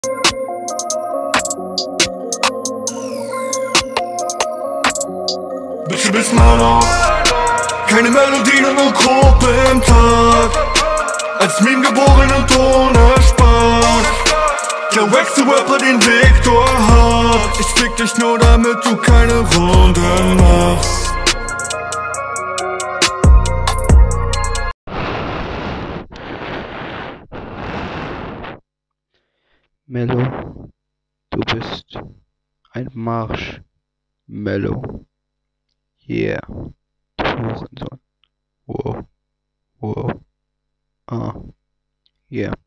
Bitte bist Mano, keine Melodien und nur Gruppe im Tag. Als Meme geboren und ohne Spaß. Der wackste Rapper den Weg durchhat. Ich fick dich nur, damit du keine Runden machst. Mello, du bist ein Marshmallow. Yeah, du Hurensohn. Wow, wow, yeah.